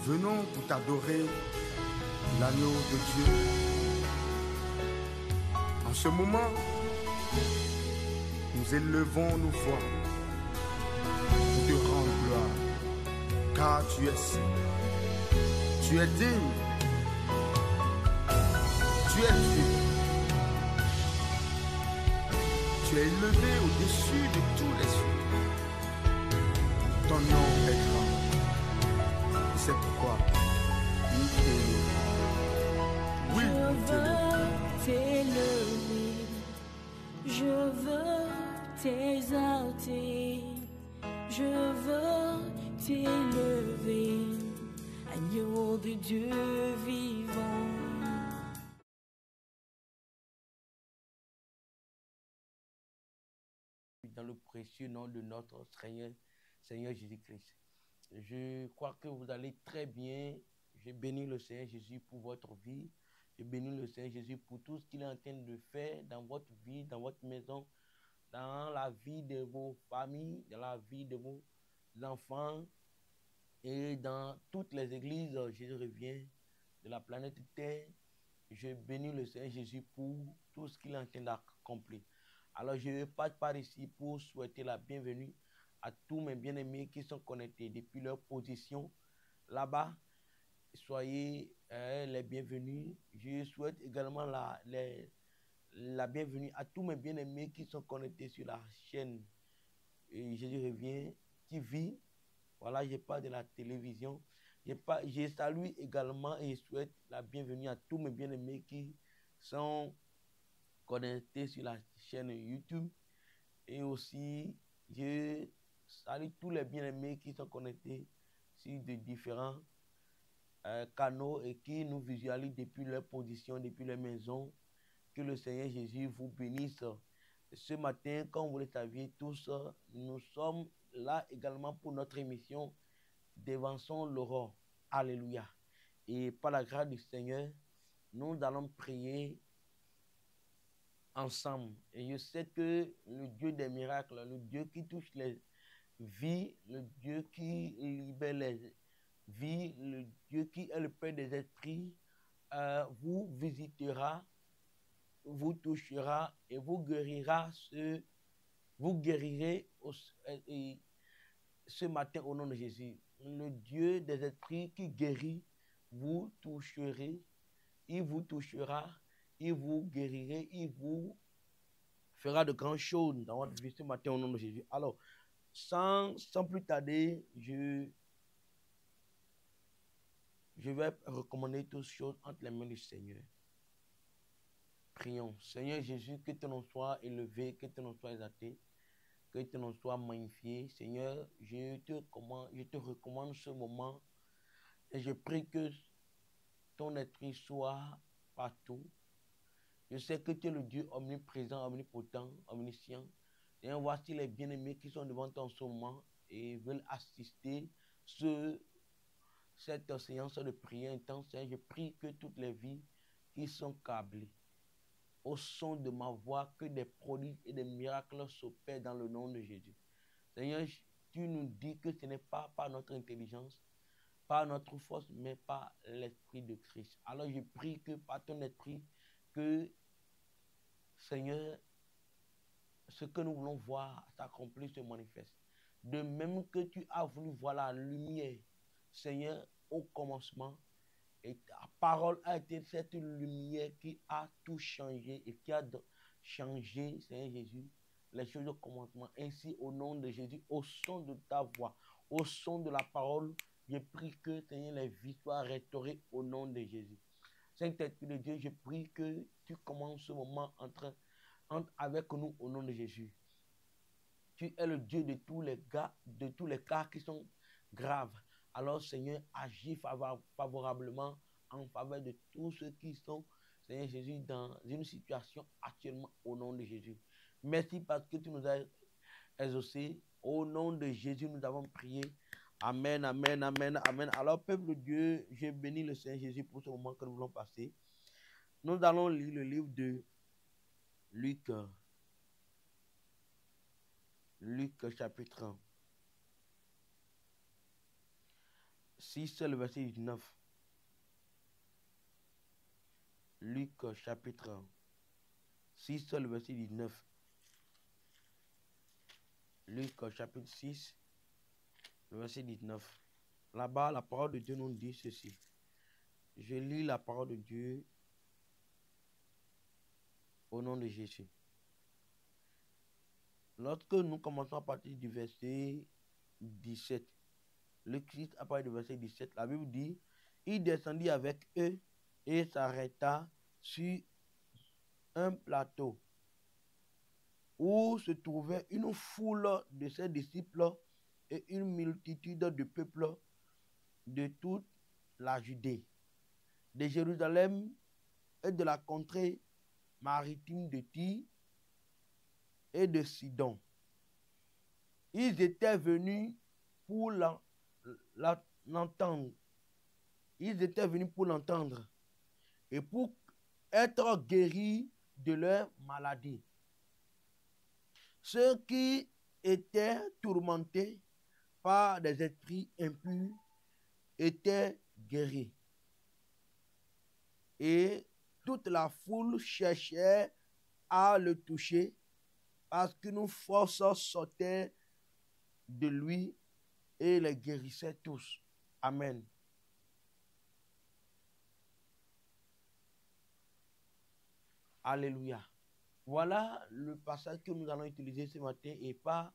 venons pour t'adorer, l'agneau de Dieu. En ce moment, nous élevons nos voix pour te rendre gloire, car tu es saint, tu es digne, tu es Dieu. Tu es élevé au-dessus de tous les cieux. Ton nom est grand. Et c'est pourquoi nous t'élevons. Oui, nous t'élevons. Je veux t'exalter. Je veux t'élever. Agneau de Dieu vivant. Dans le précieux nom de notre Seigneur Jésus-Christ. Je crois que vous allez très bien. Je bénis le Seigneur Jésus pour votre vie. Je bénis le Seigneur Jésus pour tout ce qu'il est en train de faire dans votre vie, dans votre maison, dans la vie de vos familles, dans la vie de vos enfants et dans toutes les églises. Je reviens de la planète Terre. Je bénis le Seigneur Jésus pour tout ce qu'il est en train d'accomplir. Alors, je passe par ici pour souhaiter la bienvenue à tous mes bien-aimés qui sont connectés depuis leur position là-bas. Soyez les bienvenus. Je souhaite également la bienvenue à tous mes bien-aimés qui sont connectés sur la chaîne Jésus revient TV. Voilà, je parle de la télévision. Je salue également et souhaite la bienvenue à tous mes bien-aimés qui sont connectés sur la chaîne YouTube. Et aussi, je salue tous les bien-aimés qui sont connectés sur de différents canaux et qui nous visualisent depuis leur position, depuis leur maison. Que le Seigneur Jésus vous bénisse. Ce matin, comme vous le saviez tous, nous sommes là également pour notre émission Dévançons l'aurore. Alléluia. Et par la grâce du Seigneur, nous allons prier ensemble. Et je sais que le Dieu des miracles, le Dieu qui touche les vies, le Dieu qui libère les vies, le Dieu qui est le Père des esprits, vous visitera, vous touchera et vous guérira vous guérirez ce matin au nom de Jésus. Le Dieu des esprits qui guérit, vous toucherez, il vous touchera, il vous guérirait, il vous fera de grandes choses dans votre vie ce matin au nom de Jésus. Alors, sans plus tarder, je vais recommander toutes choses entre les mains du Seigneur. Prions. Seigneur Jésus, que ton nom soit élevé, que ton nom soit exalté, que ton nom soit magnifié. Seigneur, je te recommande ce moment et je prie que ton esprit soit partout. Je sais que tu es le Dieu omniprésent, omnipotent, omniscient. Et voici les bien-aimés qui sont devant toi en ce moment et veulent assister cette séance de prière intense. Je prie que toutes les vies qui sont câblées au son de ma voix, que des prodiges et des miracles s'opèrent dans le nom de Jésus. Seigneur, tu nous dis que ce n'est pas par notre intelligence, par notre force, mais par l'Esprit de Christ. Alors je prie que par ton Esprit, que Seigneur, ce que nous voulons voir s'accomplir, se manifeste. De même que tu as voulu voir la lumière, Seigneur, au commencement, et ta parole a été cette lumière qui a tout changé et qui a changé, Seigneur Jésus, les choses au commencement. Ainsi, au nom de Jésus, au son de ta voix, au son de la parole, je prie que, Seigneur, les vies soient restaurées au nom de Jésus. Saint-Esprit de Dieu, je prie que tu commences ce moment entre avec nous au nom de Jésus. Tu es le Dieu de tous les cas qui sont graves. Alors, Seigneur, agis favorablement en faveur de tous ceux qui sont, Seigneur Jésus, dans une situation actuellement au nom de Jésus. Merci parce que tu nous as exaucés. Au nom de Jésus, nous avons prié. Amen, amen, amen, amen. Alors, peuple de Dieu, je bénis le Seigneur Jésus pour ce moment que nous voulons passer. Nous allons lire le livre de Luc. Luc chapitre 1. 6, le verset 19. Luc chapitre 6, le verset 19. Luc chapitre 6, le verset 19. Là-bas, la parole de Dieu nous dit ceci. Je lis la parole de Dieu au nom de Jésus. Lorsque nous commençons à partir du verset 17, le Christ a parlé du verset 17, la Bible dit, il descendit avec eux et s'arrêta sur un plateau où se trouvait une foule de ses disciples et une multitude de peuples de toute la Judée, de Jérusalem et de la contrée maritime de Tyr et de Sidon. Ils étaient venus pour l'entendre. Ils étaient venus pour l'entendre et pour être guéris de leur maladie. Ceux qui étaient tourmentés par des esprits impurs étaient guéris. Et toute la foule cherchait à le toucher parce qu'une force sortait de lui et les guérissait tous. Amen. Alléluia. Voilà le passage que nous allons utiliser ce matin et pas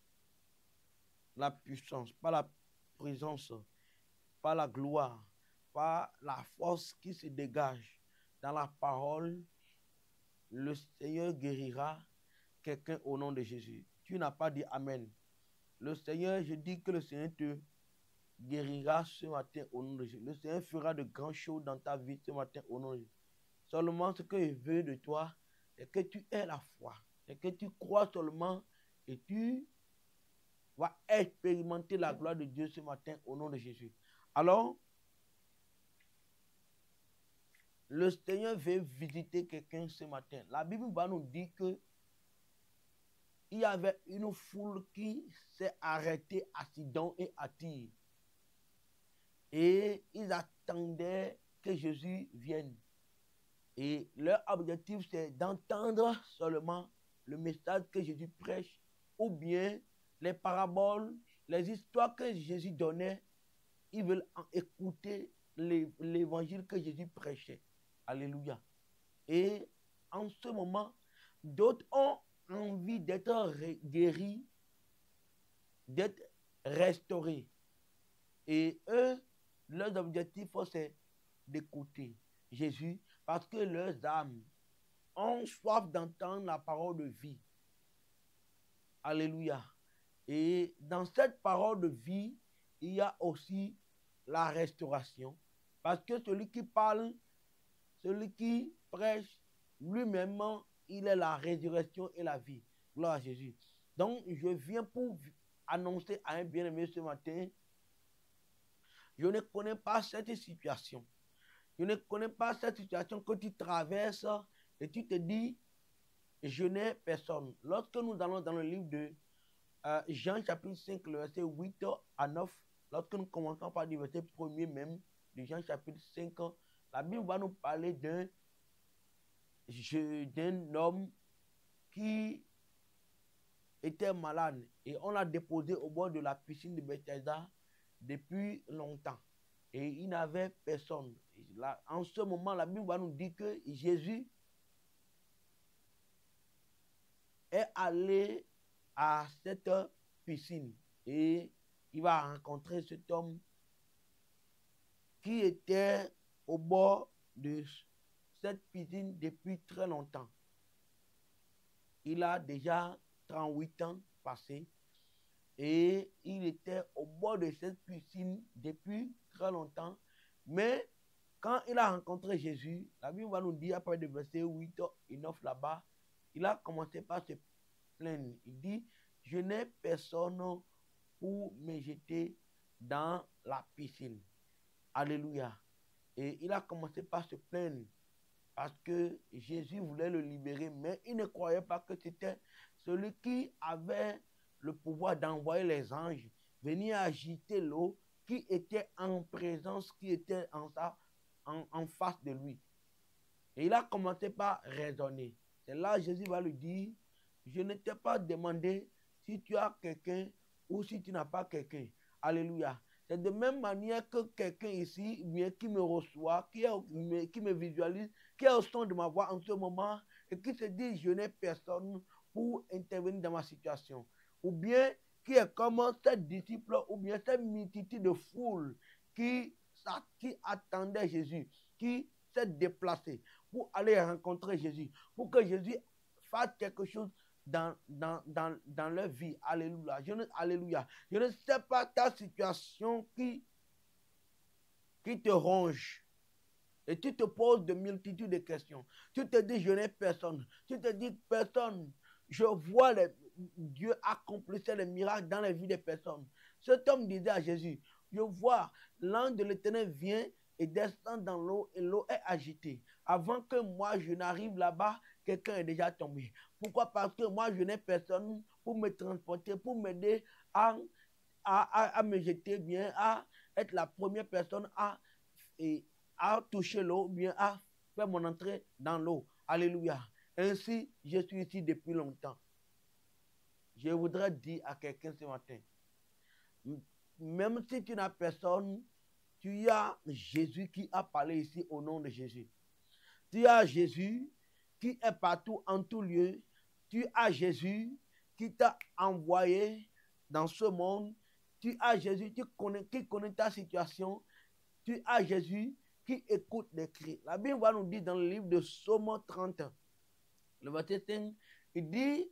la puissance, pas la présence, pas la gloire, pas la force qui se dégage dans la parole. Le Seigneur guérira quelqu'un au nom de Jésus. Tu n'as pas dit Amen. Le Seigneur, je dis que le Seigneur te guérira ce matin au nom de Jésus. Le Seigneur fera de grandes choses dans ta vie ce matin au nom de Jésus. Seulement ce que je veux de toi, c'est que tu aies la foi. C'est que tu crois seulement et tu vas expérimenter la gloire de Dieu ce matin au nom de Jésus. Alors, le Seigneur veut visiter quelqu'un ce matin. La Bible va nous dire que il y avait une foule qui s'est arrêtée à Sidon et à Tyr. Et ils attendaient que Jésus vienne. Et leur objectif, c'est d'entendre seulement le message que Jésus prêche, ou bien les paraboles, les histoires que Jésus donnait. Ils veulent écouter l'évangile que Jésus prêchait. Alléluia. Et en ce moment, d'autres ont envie d'être guéris, d'être restaurés. Et eux, leur objectif, c'est d'écouter Jésus parce que leurs âmes ont soif d'entendre la parole de vie. Alléluia. Et dans cette parole de vie, il y a aussi la restauration. Parce que celui qui parle, celui qui prêche, lui-même, il est la résurrection et la vie. Gloire à Jésus. Donc, je viens pour annoncer à un bien-aimé ce matin, je ne connais pas cette situation. Je ne connais pas cette situation que tu traverses et tu te dis, je n'ai personne. Lorsque nous allons dans le livre de Jean chapitre 5, le verset 8 à 9, lorsque nous commençons par le verset 1er même de Jean chapitre 5, la Bible va nous parler d'un homme qui était malade et on l'a déposé au bord de la piscine de Bethesda depuis longtemps et il n'avait personne. Là, en ce moment, la Bible va nous dire que Jésus est allé à cette piscine et il va rencontrer cet homme qui était au bord de cette piscine depuis très longtemps. Il a déjà 38 ans passés et il était au bord de cette piscine depuis très longtemps. Mais quand il a rencontré Jésus, la Bible va nous dire après le verset 8 et 9 là-bas, il a commencé par se plaindre. Il dit, je n'ai personne pour me jeter dans la piscine. Alléluia. Et il a commencé par se plaindre parce que Jésus voulait le libérer, mais il ne croyait pas que c'était celui qui avait le pouvoir d'envoyer les anges venir agiter l'eau qui était en présence, qui était en face de lui. Et il a commencé par raisonner. C'est là Jésus va lui dire, je ne t'ai pas demandé si tu as quelqu'un ou si tu n'as pas quelqu'un. Alléluia. C'est de même manière que quelqu'un ici, bien qui me reçoit, qui me visualise, qui est au son de ma voix en ce moment, et qui se dit, je n'ai personne pour intervenir dans ma situation. Ou bien qui est comme cette disciple, ou bien cette multitude de foule qui attendait Jésus, qui s'est déplacé pour aller rencontrer Jésus, pour que Jésus fasse quelque chose dans leur vie. Alléluia. Alléluia. Je ne sais pas ta situation qui te ronge. Et tu te poses de multitudes de questions. Tu te dis, je n'ai personne. Tu te dis, personne. Je vois Dieu accomplir les miracles dans la vie des personnes. Cet homme disait à Jésus, je vois l'ange de l'Éternel vient et descend dans l'eau et l'eau est agitée. Avant que moi je n'arrive là-bas, quelqu'un est déjà tombé. Pourquoi? Parce que moi je n'ai personne pour me transporter, pour m'aider à me jeter bien, à être la première personne à toucher l'eau, bien à faire mon entrée dans l'eau. Alléluia. Ainsi, je suis ici depuis longtemps. Je voudrais dire à quelqu'un ce matin, même si tu n'as personne, tu as Jésus qui a parlé ici au nom de Jésus. Tu as Jésus qui est partout en tout lieu. Tu as Jésus qui t'a envoyé dans ce monde. Tu as Jésus qui connaît ta situation. Tu as Jésus qui écoute les cris. La Bible va nous dire dans le livre de Psaume 30, le verset 5, il dit,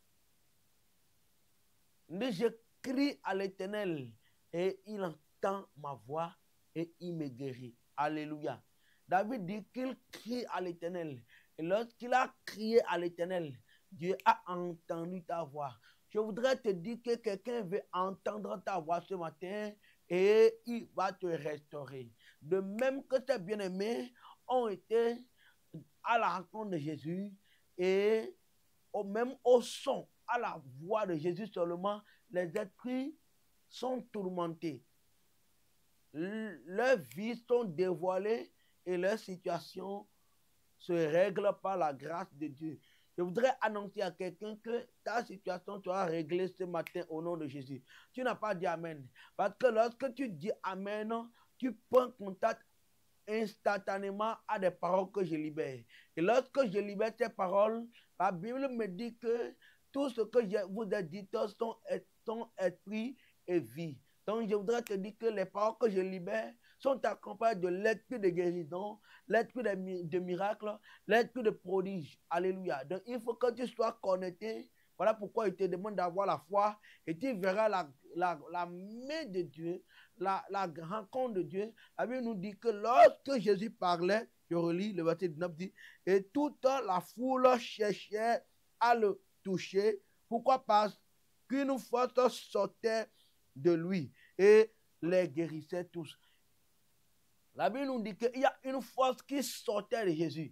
je crie à l'Éternel et il entend ma voix et il me guérit. Alléluia. David dit qu'il crie à l'Éternel. Et lorsqu'il a crié à l'Éternel, Dieu a entendu ta voix. Je voudrais te dire que quelqu'un veut entendre ta voix ce matin et il va te restaurer. De même que tes bien-aimés ont été à la rencontre de Jésus et même au son, à la voix de Jésus seulement, les esprits sont tourmentés. Leurs vies sont dévoilées et leur situation se règle par la grâce de Dieu. Je voudrais annoncer à quelqu'un que ta situation sera réglée ce matin au nom de Jésus. Tu n'as pas dit Amen. Parce que lorsque tu dis Amen, tu prends contact instantanément à des paroles que je libère. Et lorsque je libère ces paroles, la Bible me dit que tout ce que je vous ai dit sont esprit et vie. Donc je voudrais te dire que les paroles que je libère sont accompagnées de l'esprit de guérison, l'esprit de miracle, l'esprit de prodige. Alléluia. Donc il faut que tu sois connecté. Voilà pourquoi il te demande d'avoir la foi et tu verras la main de Dieu, la rencontre de Dieu. La Bible nous dit que lorsque Jésus parlait, je relis le verset 19 dit, et toute la foule cherchait à le toucher. Pourquoi? Parce qu'une force sortait de lui et les guérissait tous. La Bible nous dit qu'il y a une force qui sortait de Jésus.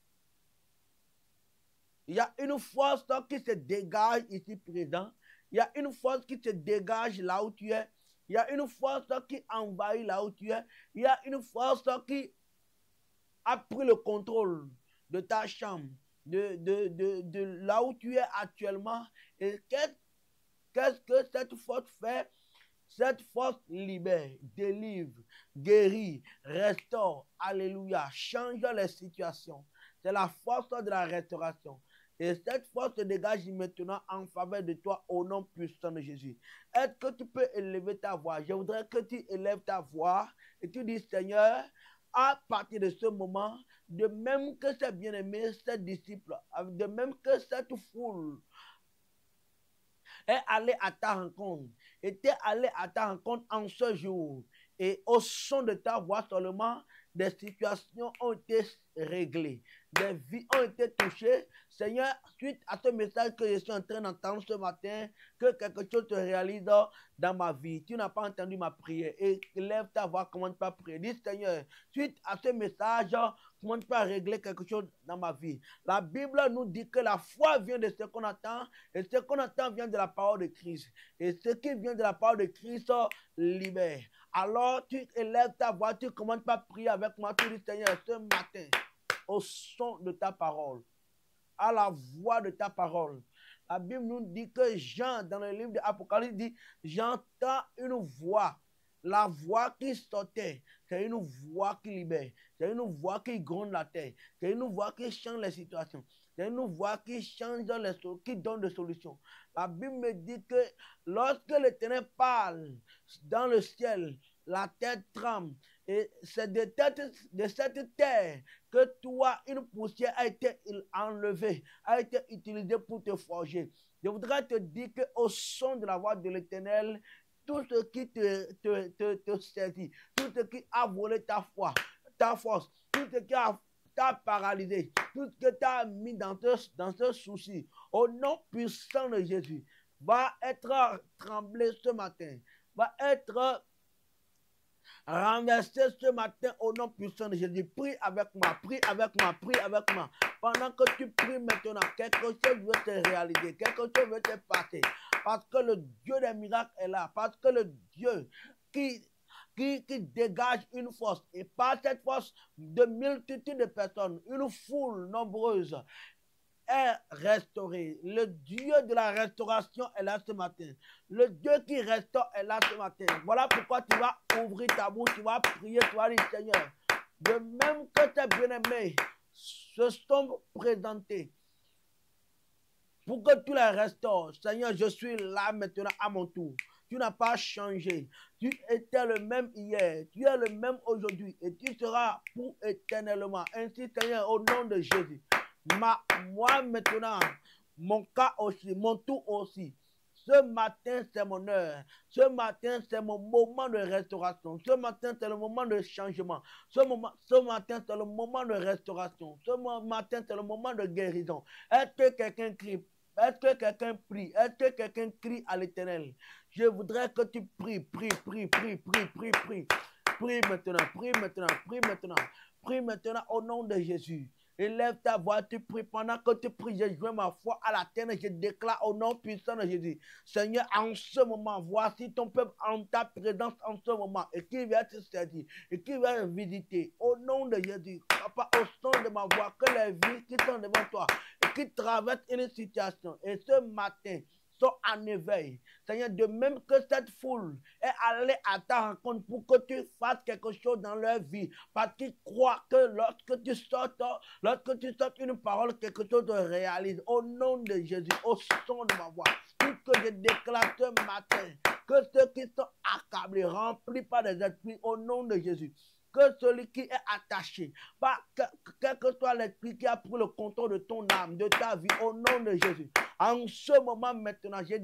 Il y a une force qui se dégage ici présent. Il y a une force qui se dégage là où tu es. Il y a une force qui envahit là où tu es. Il y a une force qui a pris le contrôle de ta chambre, de là où tu es actuellement. Et qu'est-ce que cette force fait? Cette force libère, délivre, guérit, restaure, alléluia, change les situations. C'est la force de la restauration. Et cette force se dégage maintenant en faveur de toi au nom puissant de Jésus. Est-ce que tu peux élever ta voix? Je voudrais que tu élèves ta voix et tu dis, Seigneur, à partir de ce moment, de même que ces bien-aimés, ces disciples, de même que cette foule est allé à ta rencontre, était allé à ta rencontre en ce jour. Et au son de ta voix seulement, des situations ont été réglées, des vies ont été touchées. Seigneur, suite à ce message que je suis en train d'entendre ce matin, que quelque chose se réalise dans ma vie. Tu n'as pas entendu ma prière. Et lève ta voix, commence pas à prier. Dis, Seigneur, suite à ce message, commence pas à régler quelque chose dans ma vie. La Bible nous dit que la foi vient de ce qu'on attend, et ce qu'on attend vient de la parole de Christ. Et ce qui vient de la parole de Christ libère. Alors tu élèves ta voix, tu commences par prier avec moi, tu dis Seigneur, ce matin, au son de ta parole, à la voix de ta parole. La Bible nous dit que Jean, dans le livre de l'Apocalypse, dit, j'entends une voix. La voix qui sortait, c'est une voix qui libère. C'est une voix qui gronde la terre. C'est une voix qui change les situations. C'est une voix qui change, qui donne des solutions. La Bible me dit que lorsque l'Éternel parle dans le ciel, la terre tremble. Et c'est de cette terre que toi, une poussière a été enlevée, a été utilisée pour te forger. Je voudrais te dire qu'au son de la voix de l'Éternel, tout ce qui te saisit, tout ce qui a volé ta foi, ta force, tout ce qui t'a paralysé, tout ce que tu as mis dans ce souci, au nom puissant de Jésus, va être tremblé ce matin, va être renversé ce matin au nom puissant de Jésus. Prie avec moi, prie avec moi, prie avec moi. Pendant que tu pries maintenant, quelque chose veut te réaliser, quelque chose veut te passer. Parce que le Dieu des miracles est là. Parce que le Dieu qui dégage une force. Et par cette force de multitude de personnes, une foule nombreuse est restauré. Le Dieu de la restauration est là ce matin. Le Dieu qui restaure est là ce matin. Voilà pourquoi tu vas ouvrir ta bouche, tu vas prier, tu vas dire Seigneur, de même que tes bien-aimés se sont présentés pour que tu les restaures. Seigneur, je suis là maintenant à mon tour. Tu n'as pas changé. Tu étais le même hier. Tu es le même aujourd'hui. Et tu seras pour éternellement. Ainsi, Seigneur, au nom de Jésus. Moi maintenant, mon cas aussi, mon tour aussi. Ce matin, c'est mon heure. Ce matin, c'est mon moment de restauration. Ce matin, c'est le moment de changement. Ce matin, c'est le moment de restauration. Ce matin, c'est le moment de guérison. Est-ce que quelqu'un crie? Est-ce que quelqu'un prie? Est-ce que quelqu'un crie à l'Éternel? Je voudrais que tu pries, prie. Prie maintenant, prie maintenant, prie maintenant. Prie maintenant au nom de Jésus. Élève ta voix, tu pries. Pendant que tu pries, je joins ma foi à la terre et je déclare au nom puissant de Jésus. Seigneur, en ce moment, voici ton peuple en ta présence en ce moment et qui vient te servir et qui vient visiter. Au nom de Jésus, Papa, au son de ma voix, que les vies qui sont devant toi et qui traversent une situation. Et ce matin, sont en éveil. Seigneur, de même que cette foule est allée à ta rencontre pour que tu fasses quelque chose dans leur vie, parce qu'ils croient que lorsque tu sortes une parole, quelque chose se réalise. Au nom de Jésus, au son de ma voix, tout ce que je déclare ce matin, que ceux qui sont accablés, remplis par des esprits, au nom de Jésus, que celui qui est attaché, quel que soit l'esprit qui a pris le contrôle de ton âme, de ta vie, au nom de Jésus. En ce moment maintenant, je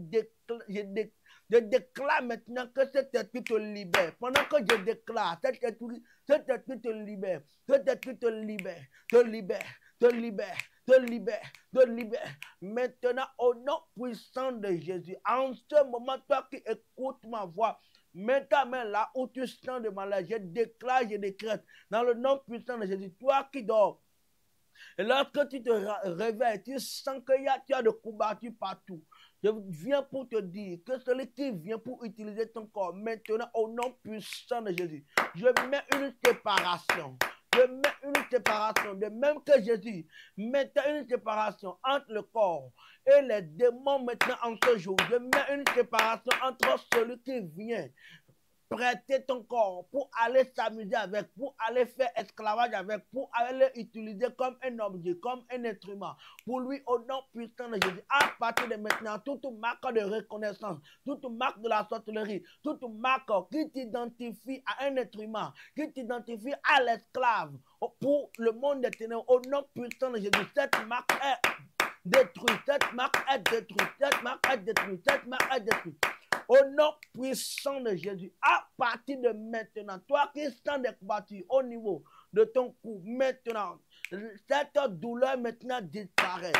déclare maintenant que cet esprit te libère. Pendant que je déclare, cet esprit te libère, cet esprit te libère, te libère, te libère, te libère, te libère. Maintenant, au nom puissant de Jésus, en ce moment, toi qui écoutes ma voix, mets ta main là où tu sens de maladie. Je déclare, je décrète, dans le nom puissant de Jésus, toi qui dors. Et lorsque tu te réveilles, tu sens qu'il y a de combattus partout. Je viens pour te dire que celui qui vient pour utiliser ton corps, maintenant, au nom puissant de Jésus, je mets une séparation. Je mets une séparation, de même que Jésus mettait une séparation entre le corps et les démons maintenant en ce jour. Je mets une séparation entre celui qui vient prêter ton corps pour aller s'amuser avec, pour aller faire esclavage avec, pour aller l'utiliser comme un objet, comme un instrument. Pour lui, au nom puissant de Jésus, à partir de maintenant, toute marque de reconnaissance, toute marque de la sorcellerie, toute marque qui t'identifie à un instrument, qui t'identifie à l'esclave, pour le monde des ténèbres, au nom puissant de Jésus, cette marque est détruite, cette marque est détruite, cette marque est détruite, cette marque est détruite. Au nom puissant de Jésus, à partir de maintenant, toi qui sens des combattus au niveau de ton cou, maintenant, cette douleur maintenant disparaît.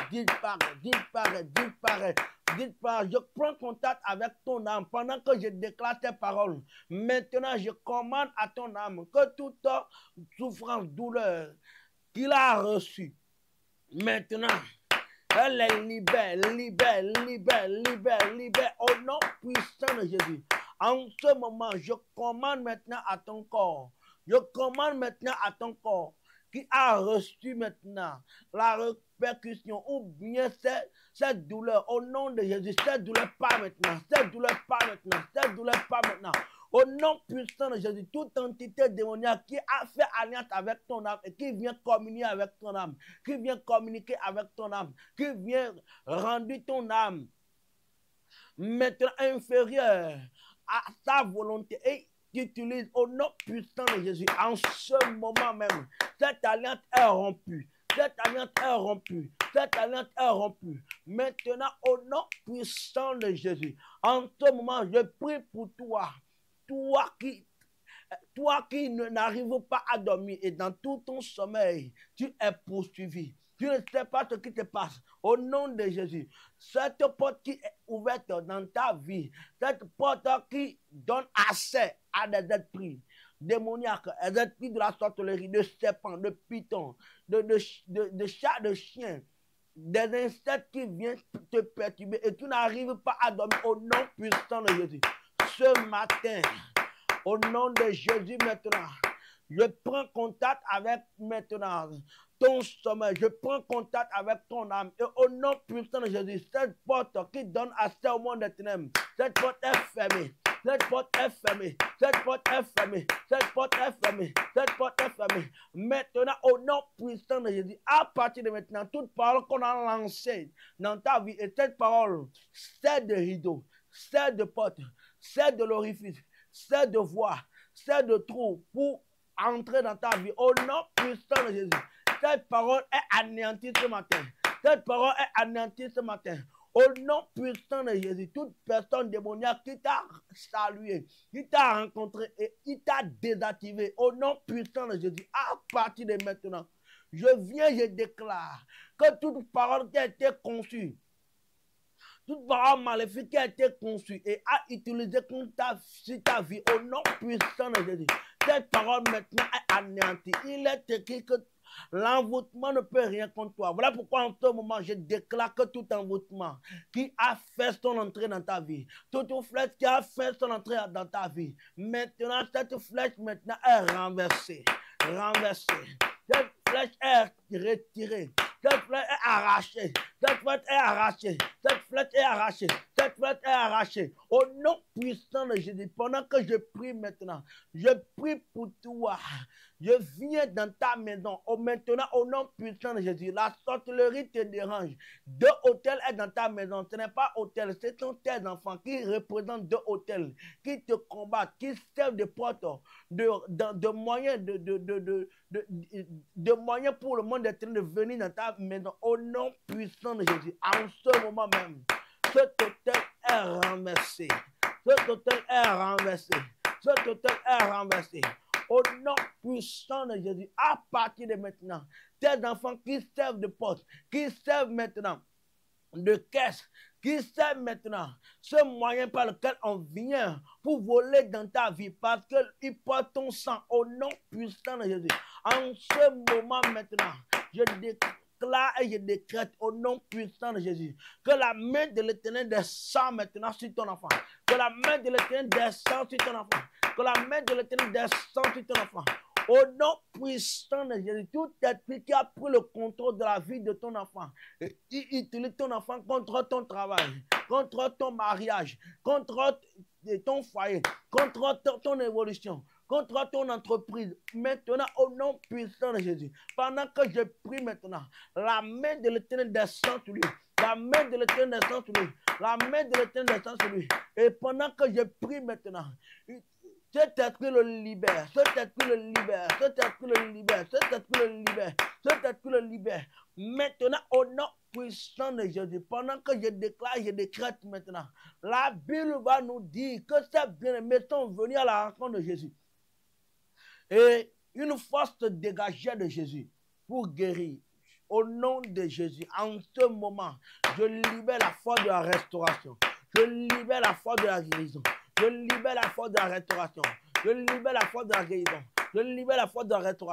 Je prends contact avec ton âme pendant que je déclare tes paroles. Maintenant, je commande à ton âme que toute souffrance, douleur qu'il a reçue, maintenant, elle les libère, au nom puissant de Jésus. En ce moment, je commande maintenant à ton corps. Je commande maintenant à ton corps qui a reçu maintenant la répercussion ou bien cette douleur au nom de Jésus. Cette douleur part maintenant. Cette douleur part maintenant. Cette douleur part maintenant. Au nom puissant de Jésus, toute entité démoniaque qui a fait alliance avec ton âme et qui vient communier avec ton âme, qui vient communiquer avec ton âme, qui vient rendre ton âme maintenant inférieure à sa volonté et qui utilise au nom puissant de Jésus. En ce moment même, cette alliance est rompue. Cette alliance est rompue. Cette alliance est rompue. Maintenant, au nom puissant de Jésus, en ce moment, je prie pour toi. Toi qui n'arrives pas à dormir et dans tout ton sommeil, tu es poursuivi. Tu ne sais pas ce qui te passe. Au nom de Jésus, cette porte qui est ouverte dans ta vie, cette porte qui donne accès à des esprits démoniaques, des esprits de la sorcellerie, de serpents, de pitons, de chats, de chiens, des insectes qui viennent te perturber et tu n'arrives pas à dormir au nom puissant de Jésus. Ce matin, au nom de Jésus maintenant, je prends contact avec maintenant ton sommeil, je prends contact avec ton âme et au nom puissant de Jésus, cette porte qui donne accès au monde des ténèbres, cette porte est fermée. Cette porte est fermée. Cette porte est fermée. Cette porte est fermée. Cette porte est fermée. Maintenant, au nom puissant de Jésus, à partir de maintenant, toute parole qu'on a lancée dans ta vie, et cette parole, c'est de rideau, c'est de porte, c'est de l'orifice, c'est de voie, c'est de trou pour entrer dans ta vie. Au nom puissant de Jésus, cette parole est anéantie ce matin. Cette parole est anéantie ce matin. Au nom puissant de Jésus, toute personne démoniaque qui t'a salué, qui t'a rencontré et qui t'a désactivé, au nom puissant de Jésus, à partir de maintenant, je déclare que toute parole qui a été conçue, toute parole maléfique qui a été conçue et a utilisé contre ta vie, au nom puissant de Jésus, cette parole maintenant est anéantie. Il est écrit que l'envoûtement ne peut rien contre toi. Voilà pourquoi en ce moment, je déclare que tout envoûtement qui a fait son entrée dans ta vie, toute flèche qui a fait son entrée dans ta vie, maintenant, cette flèche maintenant est renversée. Renversée. Cette flèche est retirée. Cette flèche est arrachée. Cette flèche est arrachée. Cette flèche est arrachée. Cette flèche est arrachée. Au nom puissant de Jésus, pendant que je prie maintenant, je prie pour toi. Je viens dans ta maison. Maintenant, au nom puissant de Jésus, la sorcellerie te dérange. 2 hôtels est dans ta maison. Ce n'est pas hôtel, ce sont tes enfants qui représentent 2 hôtels, qui te combattent, qui servent de porte, de moyens, de moyens pour le monde éternel de venir dans ta maison. Au nom puissant de Jésus, en ce moment même, cet hôtel est renversé. Cet hôtel est renversé. Cet hôtel est renversé. Au nom puissant de Jésus, à partir de maintenant, tes enfants qui servent de porte, qui servent maintenant de caisse, qui servent maintenant ce moyen par lequel on vient pour voler dans ta vie parce qu'ils portent ton sang au nom puissant de Jésus. En ce moment maintenant, je déclare et je décrète au nom puissant de Jésus que la main de l'Éternel descend maintenant sur ton enfant. Que la main de l'Éternel descend sur ton enfant. Que la main de l'Éternel descend sur ton enfant. Au nom puissant de Jésus, tout esprit qui a pris le contrôle de la vie de ton enfant, et qui utilise ton enfant contre ton travail, contre ton mariage, contre ton foyer, contre ton évolution, contre ton entreprise, maintenant au nom puissant de Jésus, pendant que je prie maintenant, la main de l'Éternel descend sur lui. La main de l'Éternel descend sur lui. La main de l'Éternel descend sur lui. Et pendant que je prie maintenant, cet esprit le libère, cet esprit le libère, cet esprit le libère, cet esprit le libère, cet esprit le libère. Maintenant, au nom puissant de Jésus, pendant que je déclare, je décrète maintenant, la Bible va nous dire que ces bien-aimés sont venus à la rencontre de Jésus. Et une force se dégageait de Jésus pour guérir. Au nom de Jésus, en ce moment, je libère la force de la restauration. Je libère la force de la guérison. Je libère la force de la restauration. Je libère la force de la guérison. Je libère la force de la restauration.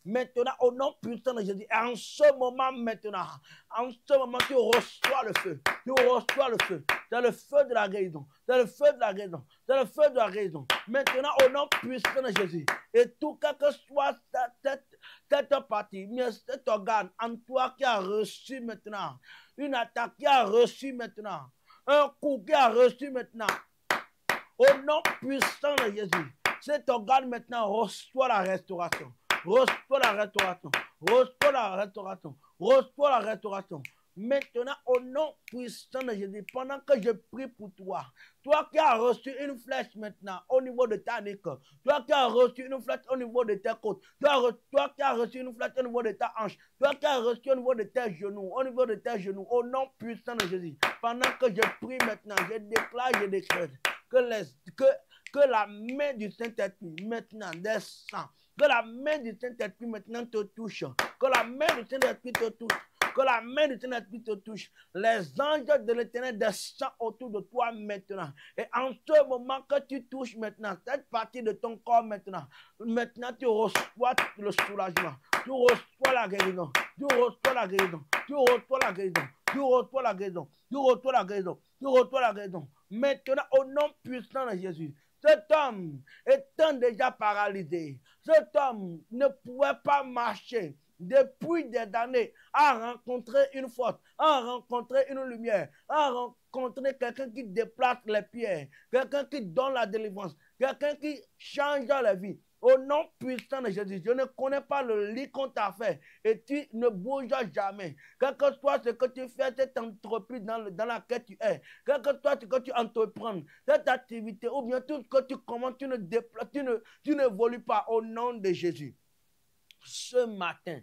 Maintenant, au nom puissant de Jésus, et en ce moment maintenant, tu reçois le feu. Tu reçois le feu. C'est le feu de la guérison. C'est le feu de la guérison. C'est le feu de la guérison. Maintenant, au nom puissant de Jésus, et tout quel que soit cette partie, cet organe en toi qui a reçu maintenant, une attaque qui a reçu maintenant, un coup qui a reçu maintenant, au nom puissant de Jésus, cet organe maintenant reçoit la restauration. Reçois la restauration. Reçois la restauration. Reçois la restauration. Maintenant, au nom puissant de Jésus, pendant que je prie pour toi, toi qui as reçu une flèche maintenant au niveau de ta nuque, toi qui as reçu une flèche au niveau de tes côtes, toi qui as reçu une flèche au niveau de ta hanche, toi qui as reçu au niveau de tes genoux, au nom puissant de Jésus, pendant que je prie maintenant, je déclare, je déclare que la main du Saint-Esprit maintenant descend. Que la main du Saint-Esprit maintenant te touche. Que la main du Saint-Esprit te touche. Que la main du Saint-Esprit te touche. Les anges de l'Éternel descendent autour de toi maintenant. Et en ce moment que tu touches maintenant, cette partie de ton corps maintenant, tu reçois le soulagement. Tu reçois la guérison. Tu reçois la guérison. Tu reçois la guérison. Tu reçois la guérison. Tu reçois la guérison. Tu reçois la guérison. Maintenant, au nom puissant de Jésus, cet homme étant déjà paralysé, cet homme ne pouvait pas marcher depuis des années, a rencontré une force, a rencontré une lumière, a rencontré quelqu'un qui déplace les pierres, quelqu'un qui donne la délivrance, quelqu'un qui change la vie. Au nom puissant de Jésus, je ne connais pas le lit qu'on t'a fait et tu ne bouges jamais. Quel que soit ce que tu fais, cette entreprise dans laquelle tu es, quel que soit ce que tu entreprends, cette activité ou bien tout ce que tu commences, tu n'évolues pas au nom de Jésus. Ce matin,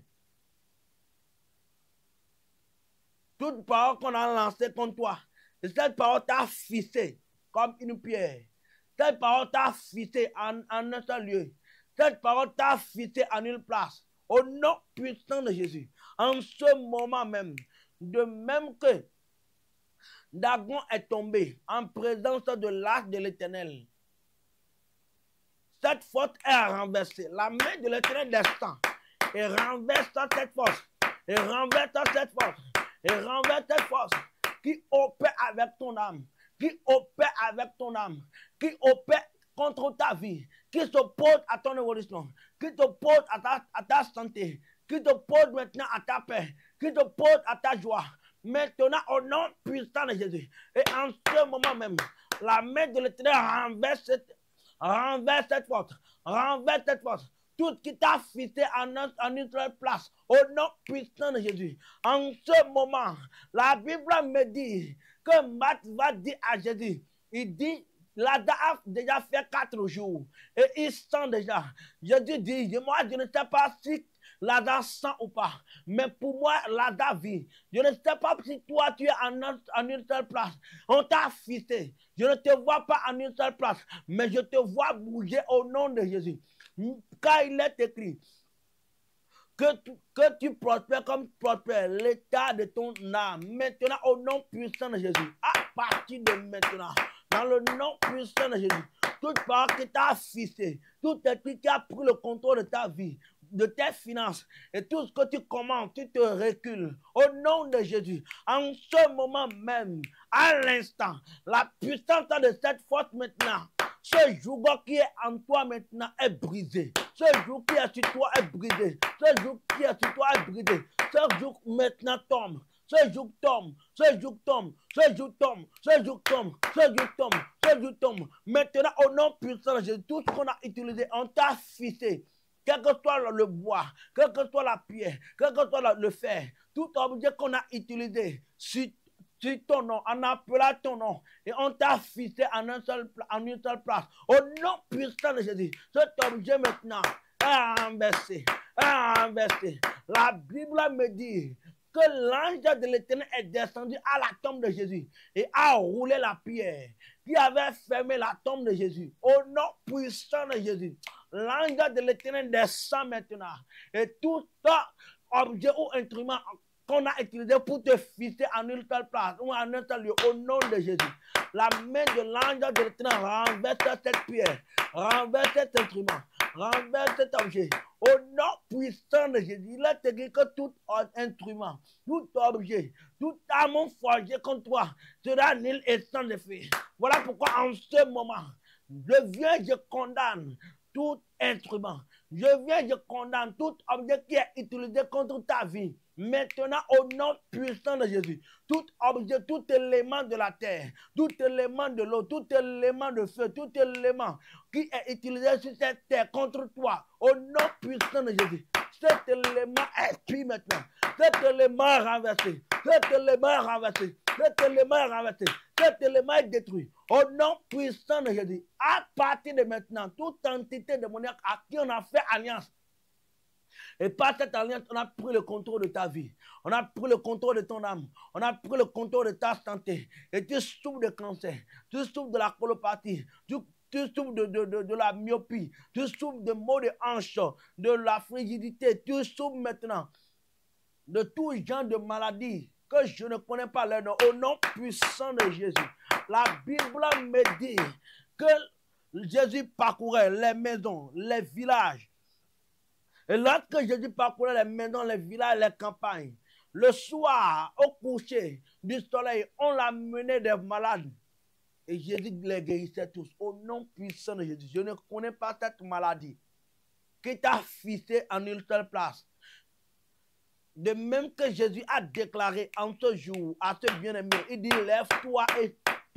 toute parole qu'on a lancée contre toi, cette parole t'a fixé comme une pierre. Cette parole t'a fixé en un seul lieu. Cette parole t'a fixé en une place. Au nom puissant de Jésus. En ce moment même, de même que Dagon est tombé en présence de l'arche de l'Éternel, cette force est renversée. La main de l'Éternel descend et renverse cette force. Et renverse cette force. Et renverse cette force qui opère avec ton âme. Qui opère avec ton âme. Qui opère contre ta vie, qui s'oppose à ton évolution, qui s'oppose à ta santé, qui s'oppose maintenant à ta paix, qui s'oppose à ta joie. Maintenant, au nom puissant de Jésus, et en ce moment même, la main de l'Éternel renverse cette force, renverse cette force. Tout qui t'a fixé en une seule place, au nom puissant de Jésus. En ce moment, la Bible me dit que Matt va dire à Jésus, il dit, Lada a déjà fait 4 jours et il sent déjà. Jésus dit, moi je ne sais pas si Lada sent ou pas, mais pour moi Lada vit. Je ne sais pas si toi tu es en une seule place. On t'a fixé. Je ne te vois pas en une seule place, mais je te vois bouger au nom de Jésus. Car il est écrit que tu prospères comme prospère l'état de ton âme. Maintenant, au nom puissant de Jésus, à partir de maintenant, dans le nom puissant de Jésus, toute parole qui t'a fixé, tout esprit qui a pris le contrôle de ta vie, de tes finances, et tout ce que tu commandes, tu te recules. Au nom de Jésus, en ce moment même, à l'instant, la puissance de cette force maintenant, ce joug qui est en toi maintenant est brisé. Ce joug qui est sur toi est brisé. Ce joug qui est sur toi est brisé. Ce joug maintenant tombe. Ce joug tombe. Ce joug tombe. Ce joug tombe. Ce joug tombe. Ce joug tombe. Ce joug tombe. Maintenant, au nom puissant de Jésus, tout ce qu'on a utilisé, on t'a fixé. Quel que soit le bois, quel que soit la pierre, quel que soit le fer, tout objet qu'on a utilisé sur ton nom, en appelant ton nom, et on t'a fixé en une seule place. Au nom puissant de Jésus, cet objet maintenant est renversé. La Bible me dit que l'ange de l'Éternel est descendu à la tombe de Jésus et a roulé la pierre qui avait fermé la tombe de Jésus. Au nom puissant de Jésus, l'ange de l'Éternel descend maintenant et tout objet ou instrument qu'on a utilisé pour te fixer en une seule place ou en un seul lieu, au nom de Jésus, la main de l'ange de l'Éternel renverse cette pierre, renverse cet instrument, renverse cet objet. Au nom puissant de Jésus, il est écrit que tout instrument, tout objet, tout arme forgé contre toi sera nul et sans effet. Voilà pourquoi en ce moment, je condamne tout instrument. Je condamne tout objet qui est utilisé contre ta vie. Maintenant, au nom puissant de Jésus, tout objet, tout élément de la terre, tout élément de l'eau, tout élément de feu, tout élément qui est utilisé sur cette terre contre toi, au nom puissant de Jésus, cet élément expire maintenant. Cet élément renversé, cet élément renversé, cet élément renversé, cet élément est détruit. Au nom puissant de Jésus, à partir de maintenant, toute entité démoniaque à qui on a fait alliance, et par cette alliance, on a pris le contrôle de ta vie. On a pris le contrôle de ton âme. On a pris le contrôle de ta santé. Et tu souffres de cancer. Tu souffres de la colopathie. Tu souffres de la myopie. Tu souffres de maux de hanche, de la frigidité. Tu souffres maintenant de tout genre de maladies que je ne connais pas leur nom. Au nom puissant de Jésus. La Bible me dit que Jésus parcourait les maisons, les villages. Et lorsque Jésus parcourait les maisons, les villages, les campagnes, le soir, au coucher du soleil, on l'a mené des malades. Et Jésus les guérissait tous. Au nom puissant de Jésus, je ne connais pas cette maladie qui t'a fixé en une seule place. De même que Jésus a déclaré en ce jour à ce bien-aimé, il dit, lève-toi et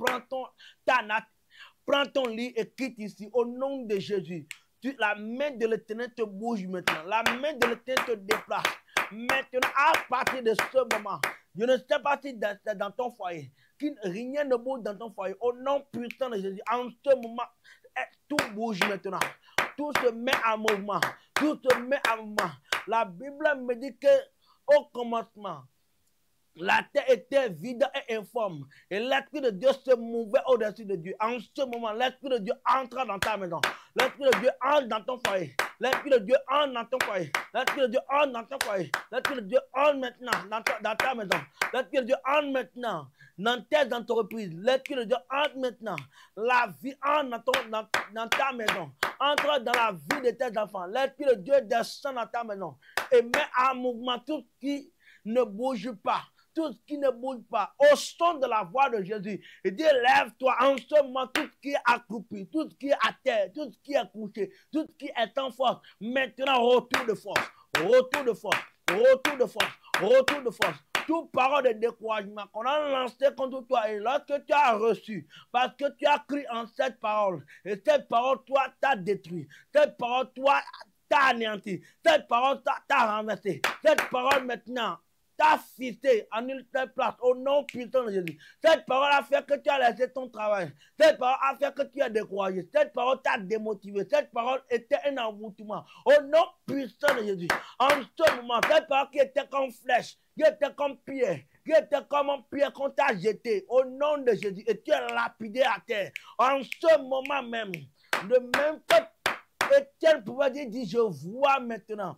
prends ton lit et quitte ici. Au nom de Jésus. La main de l'Éternel te bouge maintenant. La main de l'Éternel te déplace. Maintenant, à partir de ce moment, je ne sais pas si c'est dans ton foyer, rien ne bouge dans ton foyer. Au nom puissant de Jésus, en ce moment, tout bouge maintenant. Tout se met en mouvement. Tout se met en mouvement. La Bible me dit que au commencement, la terre était vide et informe. Et l'Esprit de Dieu se mouvait au-dessus de Dieu. En ce moment, l'Esprit de Dieu entre dans ta maison. L'Esprit de Dieu entre dans ton foyer. L'Esprit de Dieu entre dans ton foyer. L'Esprit de Dieu entre dans ton foyer. L'Esprit de Dieu entre maintenant dans ta maison. L'Esprit de Dieu entre maintenant dans tes entreprises. L'Esprit de Dieu entre maintenant. La vie entre dans ta maison. Entre dans la vie de tes enfants. L'Esprit de Dieu descend dans ta maison. Et met en mouvement tout ce qui ne bouge pas. Tout ce qui ne bouge pas, au son de la voix de Jésus, il dit, lève-toi en ce moment, tout ce qui est accroupi, tout ce qui est à terre, tout ce qui est couché, tout ce qui est en force, maintenant retour de force, retour de force, retour de force, retour de force. Toute parole de découragement qu'on a lancé contre toi, et lorsque tu as reçu, parce que tu as cru en cette parole, et cette parole, toi, t'a détruit, cette parole, toi, t'a anéanti, cette parole, t'a renversé, cette parole maintenant, t'as fixé en une telle place au nom puissant de Jésus. Cette parole a fait que tu as laissé ton travail. Cette parole a fait que tu as découragé. Cette parole t'a démotivé. Cette parole était un envoûtement. Au nom puissant de Jésus. En ce moment, cette parole qui était comme flèche, qui était comme pierre, qui était comme un pierre qu'on t'a jeté au nom de Jésus. Et tu es lapidé à terre. En ce moment même, de même que Étienne pouvait dire, je vois maintenant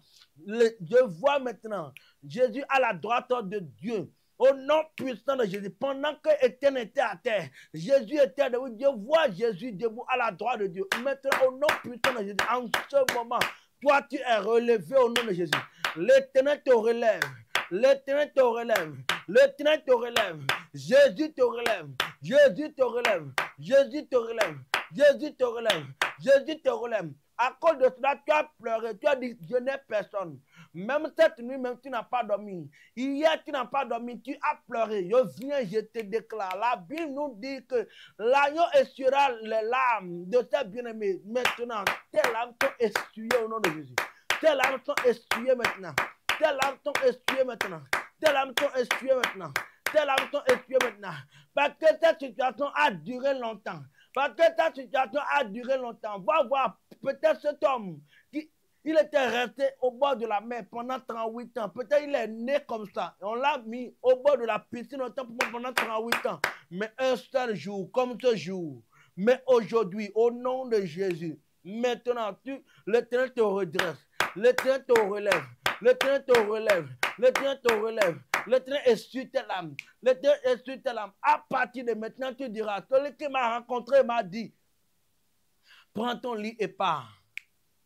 Jésus à la droite de Dieu. Au nom puissant de Jésus, pendant que Étienne était à terre, Jésus était debout. Dieu voit Jésus debout à la droite de Dieu. Maintenant, au nom puissant de Jésus, en ce moment, toi tu es relevé au nom de Jésus. L'Éternel te relève. L'Éternel te relève. L'Éternel te relève. Jésus te relève. Jésus te relève. Jésus te relève. Jésus te relève. Jésus te relève. À cause de cela, tu as pleuré, tu as dit, je n'ai personne. Même cette nuit, même tu n'as pas dormi. Hier, tu n'as pas dormi, tu as pleuré. Je viens, je te déclare. La Bible nous dit que l'agneau essuiera les larmes de ses bien-aimés. Maintenant, tes larmes sont essuyées au nom de Jésus. Tes larmes sont essuyées maintenant. Tes larmes sont essuyées maintenant. Tes larmes sont essuyées maintenant. Tes larmes sont essuyées maintenant. Parce que cette situation a duré longtemps. Parce que ta situation a duré longtemps. Va voir peut-être cet homme qui il était resté au bord de la mer pendant 38 ans. Peut-être il est né comme ça. Et on l'a mis au bord de la piscine pendant 38 ans. Mais un seul jour, comme ce jour. Mais aujourd'hui, au nom de Jésus, maintenant, l'Éternel te redresse. L'Éternel te relève. L'Éternel te relève. L'Éternel te relève. L'Éternel essuie tes larmes. L'Éternel essuie tes larmes. À partir de maintenant, tu diras, celui qui m'a rencontré m'a dit, prends ton lit et pars.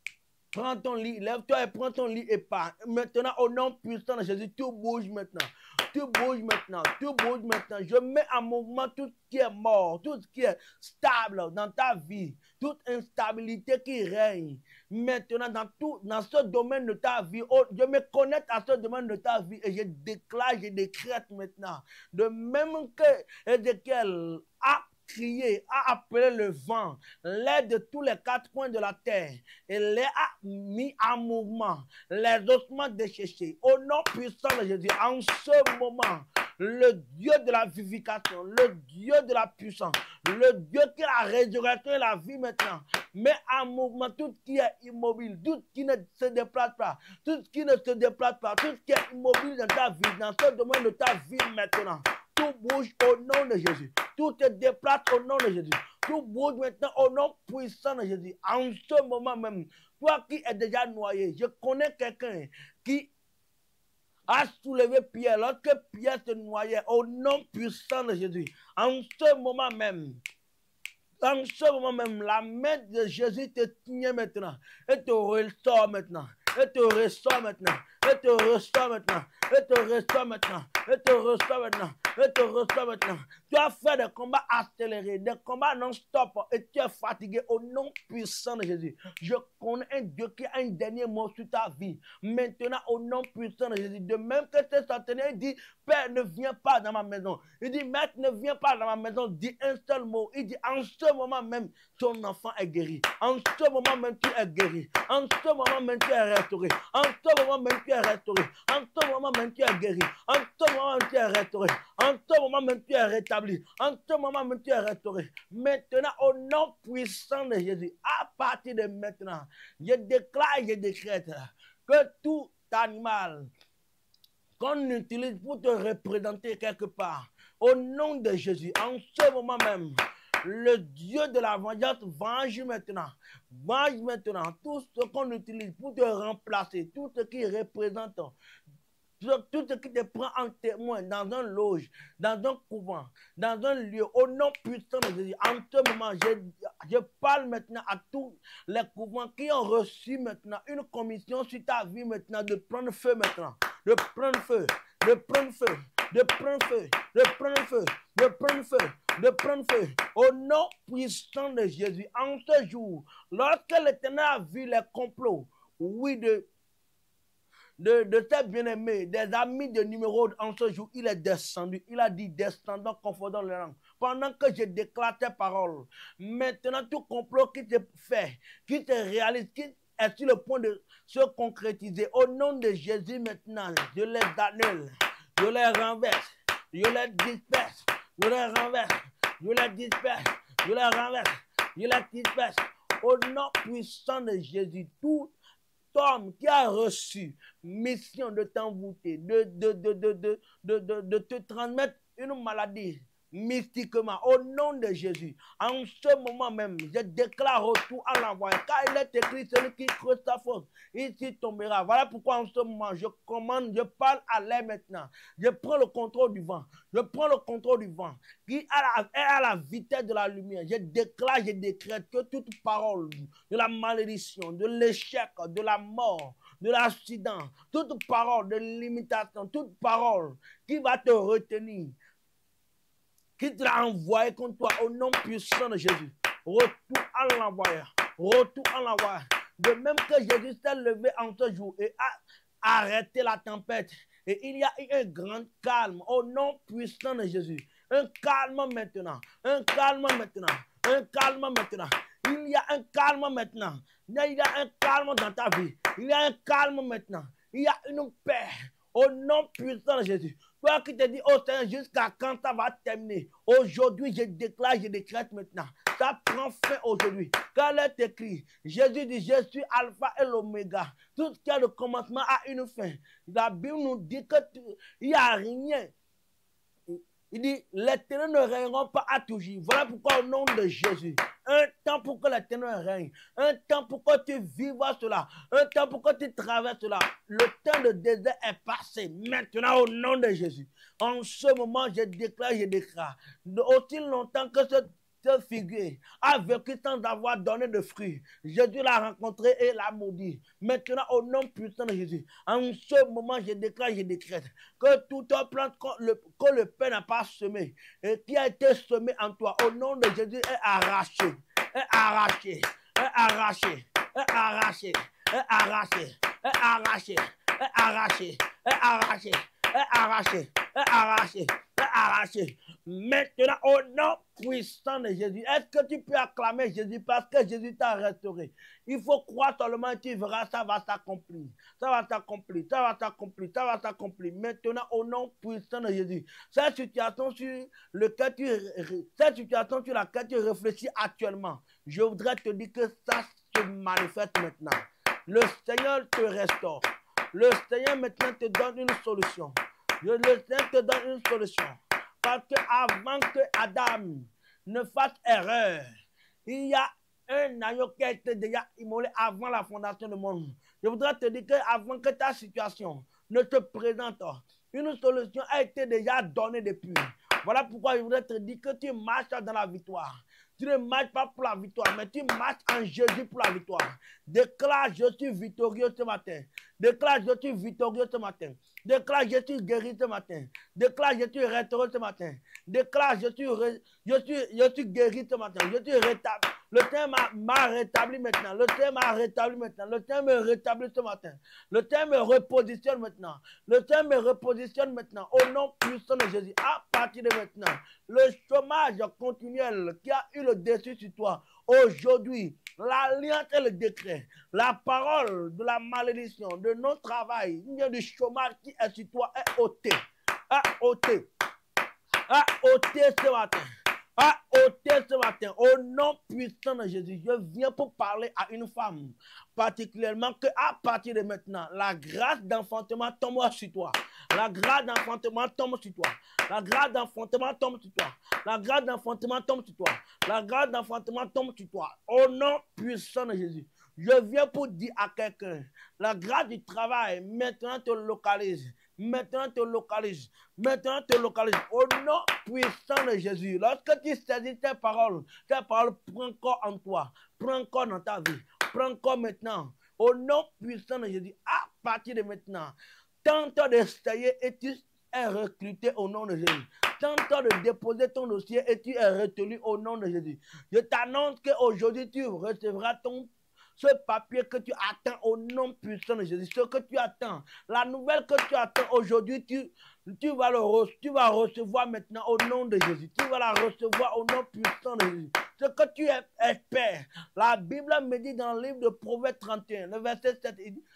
Prends ton lit, lève-toi et prends ton lit et pars. Maintenant, au nom puissant de Jésus, tout bouge maintenant. Tu bouges maintenant, tu bouges maintenant. Je mets en mouvement tout ce qui est mort, tout ce qui est stable dans ta vie, toute instabilité qui règne. Maintenant, dans ce domaine de ta vie, je me connecte à ce domaine de ta vie et je déclare, je décrète maintenant. De même que Ézéchiel a crié, a appelé le vent, l'air de tous les quatre coins de la terre, et les a mis en mouvement, les ossements desséchés. Au nom puissant de Jésus, en ce moment, le Dieu de la vivification, le Dieu de la puissance, le Dieu qui a résurrecté la vie maintenant, met en mouvement tout ce qui est immobile, tout ce qui ne se déplace pas, tout ce qui ne se déplace pas, tout ce qui est immobile dans ta vie, dans ce domaine de ta vie maintenant. Tout bouge au nom de Jésus. Tout se déplace au nom de Jésus. Tout bouge maintenant au nom puissant de Jésus. En ce moment même, toi qui es déjà noyé, je connais quelqu'un qui a soulevé Pierre lorsque Pierre se noyait au nom puissant de Jésus. En ce moment même, la main de Jésus te tient maintenant et te ressort maintenant. Et te ressort maintenant. Et te ressort maintenant. Et te ressort maintenant. Et te ressort maintenant. Et te ressort maintenant. Tu as fait des combats accélérés, des combats non-stop et tu es fatigué au nom puissant de Jésus. Je connais un Dieu qui a un dernier mot sur ta vie. Maintenant, au nom puissant de Jésus, de même que ce centenaire, il dit, Père, ne viens pas dans ma maison. Il dit, Maître, ne viens pas dans ma maison. Dis un seul mot. Il dit, en ce moment même, ton enfant est guéri. En ce moment même, tu es guéri. En ce moment même, tu es restauré. En ce moment même, tu es restauré. En ce moment même, tu es guéri. En ce moment même, tu es restauré. En ce moment même, tu es rétabli. En ce moment même, tu es restauré. Maintenant, au nom puissant de Jésus, à partir de maintenant, je déclare et je décrète que tout animal qu'on utilise pour te représenter quelque part, au nom de Jésus, en ce moment même, le Dieu de la vengeance venge maintenant. Venge maintenant tout ce qu'on utilise pour te remplacer, tout ce qui représente, tout ce qui te prend en témoin dans un loge, dans un couvent, dans un lieu, au nom puissant de Jésus. En ce moment, je parle maintenant à tous les couvents qui ont reçu maintenant une commission sur ta vie maintenant de prendre feu maintenant, de prendre feu, de prendre feu, de prendre feu, de prendre feu, de prendre feu, de prendre feu, au nom puissant de Jésus. En ce jour, lorsque l'Éternel a vu les complots, oui, de ses bien-aimés, des amis de numéro en ce jour, il est descendu. Il a dit, descendant, confondant les langues. Pendant que je déclare tes paroles, maintenant tout complot qui te fait, qui te réalise, qui est sur le point de se concrétiser, au nom de Jésus maintenant, je les annule, je les renverse, je les disperse, je les renverse, je les disperse, je les renverse, je les disperse. Au nom puissant de Jésus, tout homme qui a reçu mission de t'envoûter, de te transmettre une maladie mystiquement, au nom de Jésus, en ce moment même, je déclare retour à l'envoyé, car il est écrit, celui qui creuse sa fosse, ici tombera. Voilà pourquoi en ce moment, je commande, je parle à l'air maintenant, je prends le contrôle du vent, je prends le contrôle du vent, qui est à la vitesse de la lumière. Je déclare, je décrète que toute parole de la malédiction, de l'échec, de la mort, de l'accident, toute parole de limitation, toute parole qui va te retenir, qui te l'a envoyé contre toi au nom puissant de Jésus. Retour à l'envoyé. Retour à l'envoyé. De même que Jésus s'est levé en ce jour et a arrêté la tempête. Et il y a eu un grand calme au nom puissant de Jésus. Un calme maintenant. Un calme maintenant. Un calme maintenant. Il y a un calme maintenant. Il y a un calme dans ta vie. Il y a un calme maintenant. Il y a une paix au nom puissant de Jésus. Toi qui te dis, oh Seigneur, jusqu'à quand ça va terminer? Aujourd'hui, je déclare, je décrète maintenant. Ça prend fin aujourd'hui. Car il est écrit, Jésus dit, je suis alpha et l'oméga. Tout ce qui a le commencement a une fin. La Bible nous dit qu'il n'y a rien. Il dit, les ténèbres ne règneront pas à toujours. Voilà pourquoi au nom de Jésus, un temps pour que les ténèbres règnent, un temps pour que tu vivas cela, un temps pour que tu traverses cela. Le temps de désert est passé. Maintenant au nom de Jésus. En ce moment, je déclare, aussi longtemps que ce cette figure a vécu sans avoir donné de fruits. Jésus l'a rencontré et l'a maudit. Maintenant, au nom puissant de Jésus, en ce moment, je déclare, je décrète que toute plante que le Père n'a pas semé et qui a été semé en toi, au nom de Jésus, est arraché, est arraché, est arraché, est arraché, est arraché, est arraché, est arraché, est arraché, est arraché, est arraché, est arraché. Maintenant, au nom puissant de Jésus, est-ce que tu peux acclamer Jésus parce que Jésus t'a restauré? Il faut croire seulement et tu verras, ça va s'accomplir. Ça va s'accomplir, ça va s'accomplir, ça va s'accomplir. Maintenant, au nom puissant de Jésus, cette situation sur laquelle tu réfléchis actuellement, je voudrais te dire que ça se manifeste maintenant. Le Seigneur te restaure. Le Seigneur maintenant te donne une solution. Le Seigneur te donne une solution. Parce qu'avant que Adam ne fasse erreur, il y a un agneau qui a été déjà immolé avant la fondation du monde. Je voudrais te dire qu'avant que ta situation ne te présente, une solution a été déjà donnée depuis. Voilà pourquoi je voudrais te dire que tu marches dans la victoire. Tu ne marches pas pour la victoire, mais tu marches en Jésus pour la victoire. Déclare, je suis victorieux ce matin. Déclare, je suis victorieux ce matin. Déclare, je suis guéri ce matin. Déclare, je suis restauré ce matin. Déclare, je suis guéri ce matin. Je suis rétabli. Le Seigneur m'a rétabli maintenant. Le Seigneur m'a rétabli maintenant. Le Seigneur me rétablit ce matin. Le Seigneur me repositionne maintenant. Le Seigneur me repositionne maintenant. Au nom puissant de Jésus. À partir de maintenant, le chômage continuel qui a eu le dessus sur toi, aujourd'hui, l'alliance et le décret, la parole de la malédiction, de notre travail, du chômage qui est sur toi est ôté. Est ôté. Est ôté ce matin. À ôter ce matin, au nom puissant de Jésus, je viens pour parler à une femme, particulièrement que à partir de maintenant, la grâce d'enfantement tombe sur toi. La grâce d'enfantement tombe sur toi. La grâce d'enfantement tombe sur toi. La grâce d'enfantement tombe sur toi. La grâce d'enfantement tombe sur toi. Au nom puissant de Jésus, je viens pour dire à quelqu'un, la grâce du travail maintenant te localise. Maintenant te localise. Maintenant te localise. Au nom puissant de Jésus. Lorsque tu saisis tes paroles prennent corps en toi. Prends corps dans ta vie. Prends corps maintenant. Au nom puissant de Jésus. À partir de maintenant. Tente d'essayer et tu es recruté au nom de Jésus. Tente de déposer ton dossier et tu es retenu au nom de Jésus. Je t'annonce qu'aujourd'hui tu recevras ce papier que tu attends au nom puissant de Jésus, ce que tu attends, la nouvelle que tu attends aujourd'hui, tu vas recevoir maintenant au nom de Jésus. Tu vas la recevoir au nom puissant de Jésus. Ce que tu espères. La Bible me dit dans le livre de Proverbes 31, le verset 7,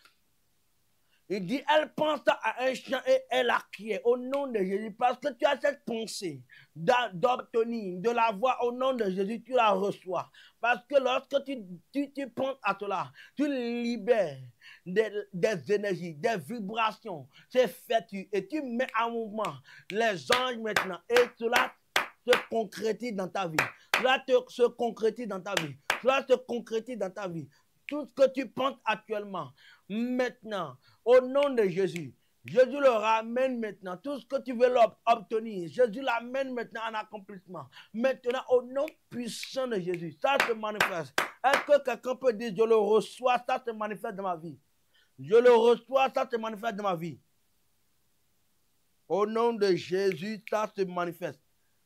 il dit, elle pense à un chant et elle acquiert au nom de Jésus. Parce que tu as cette pensée d'obtenir, de l'avoir au nom de Jésus, tu la reçois. Parce que lorsque tu penses à cela, tu libères des énergies, des vibrations, c'est fait et tu mets en mouvement les anges maintenant. Et cela se concrétise dans ta vie. Cela se concrétise dans ta vie. Cela se concrétise dans ta vie. Tout ce que tu penses actuellement, maintenant, au nom de Jésus, Jésus le ramène maintenant. Tout ce que tu veux obtenir, Jésus l'amène maintenant en accomplissement. Maintenant, au nom puissant de Jésus, ça se manifeste. Est-ce que quelqu'un peut dire, je le reçois, ça se manifeste dans ma vie? Je le reçois, ça se manifeste dans ma vie. Au nom de Jésus, ça se manifeste.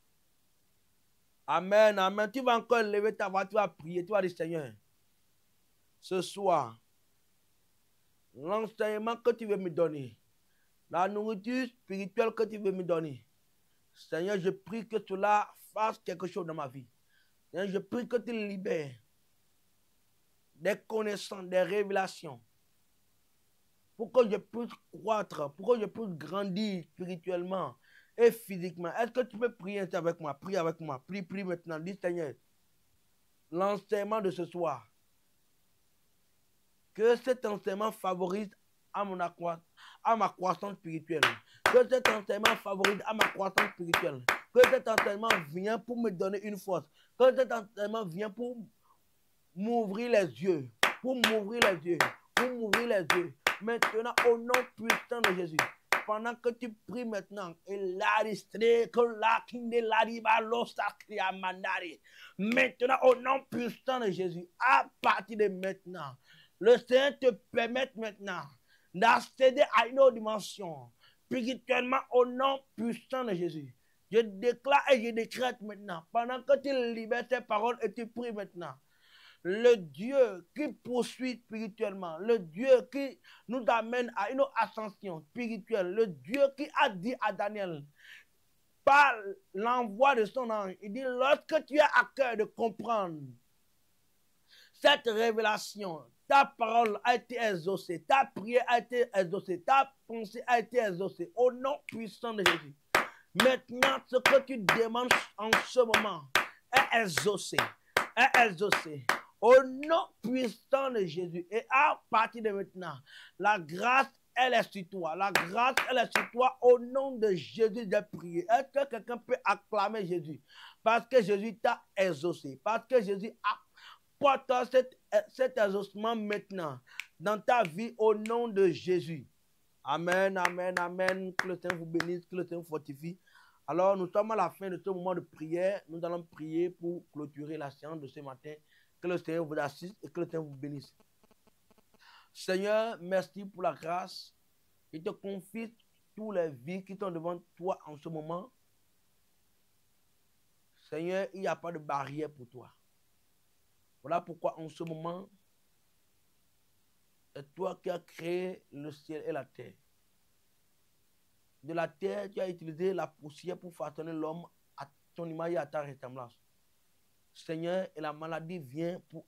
Amen, amen. Tu vas encore lever ta voix, tu vas prier, tu vas dire, Seigneur, ce soir, l'enseignement que tu veux me donner, la nourriture spirituelle que tu veux me donner, Seigneur, je prie que cela fasse quelque chose dans ma vie. Seigneur, je prie que tu libères des connaissances, des révélations, pour que je puisse croître, pour que je puisse grandir spirituellement et physiquement. Est-ce que tu peux prier avec moi? Prie avec moi. Prie maintenant. Dis, Seigneur, l'enseignement de ce soir, que cet enseignement favorise à ma croissance spirituelle. Que cet enseignement favorise à ma croissance spirituelle. Que cet enseignement vient pour me donner une force. Que cet enseignement vient pour m'ouvrir les yeux. Pour m'ouvrir les yeux. Pour m'ouvrir les yeux. Maintenant, au nom puissant de Jésus. pendant que tu pries maintenant, maintenant, au nom puissant de Jésus, à partir de maintenant, le Seigneur te permet maintenant d'accéder à une autre dimension, spirituellement, au nom puissant de Jésus. Je déclare et je décrète maintenant, pendant que tu libères tes paroles et tu pries maintenant, le Dieu qui poursuit spirituellement, le Dieu qui nous amène à une ascension spirituelle, le Dieu qui a dit à Daniel, par l'envoi de son ange, il dit, lorsque tu as à cœur de comprendre cette révélation, ta parole a été exaucée, ta prière a été exaucée, ta pensée a été exaucée, au nom puissant de Jésus. Maintenant, ce que tu demandes en ce moment est exaucé, est exaucé. Au nom puissant de Jésus. Et à partir de maintenant, la grâce, elle est sur toi. La grâce, elle est sur toi. Au nom de Jésus, de prier. Est-ce que quelqu'un peut acclamer Jésus? Parce que Jésus t'a exaucé. Parce que Jésus apporte cet exaucement maintenant dans ta vie au nom de Jésus. Amen, amen, amen. Que le Seigneur vous bénisse, que le Seigneur vous fortifie. Alors, nous sommes à la fin de ce moment de prière. Nous allons prier pour clôturer la séance de ce matin. Que le Seigneur vous assiste et que le Seigneur vous bénisse. Seigneur, merci pour la grâce. Je te confie toutes les vies qui sont devant toi en ce moment. Seigneur, il n'y a pas de barrière pour toi. Voilà pourquoi en ce moment, c'est toi qui as créé le ciel et la terre. De la terre, tu as utilisé la poussière pour façonner l'homme à ton image et à ta ressemblance. Seigneur, et la maladie vient pour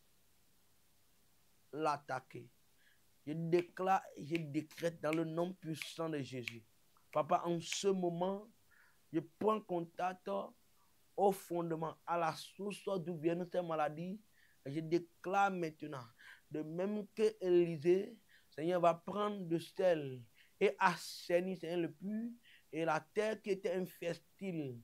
l'attaquer. Je déclare et je décrète dans le nom puissant de Jésus. Papa, en ce moment, je prends contact au fondement, à la source d'où viennent ces maladies. Et je déclare maintenant, de même que Élisée, Seigneur, va prendre de sel et assainir, Seigneur, le puits, et la terre qui était infertile,